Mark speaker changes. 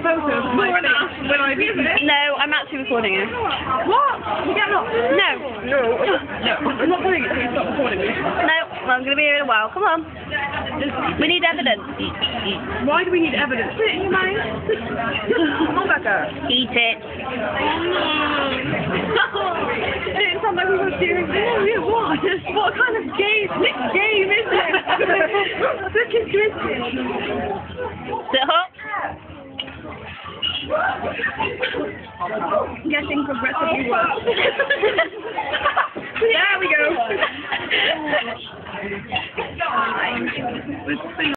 Speaker 1: photos of my face when I visit it.
Speaker 2: No, I'm actually recording it.
Speaker 1: What? You get lost?
Speaker 2: No.
Speaker 1: No. No. I'm not doing it until you stop recording me.
Speaker 2: No, I'm going to be here in a while. Come on. We need evidence.
Speaker 1: Why do we need evidence? Put it in your mouth. Come on, Becca.
Speaker 2: Eat it.
Speaker 1: It didn't sound like we were doing it. What? What kind of game is this? Look at this.
Speaker 2: Sit up.
Speaker 1: Getting progressively worse. There we go.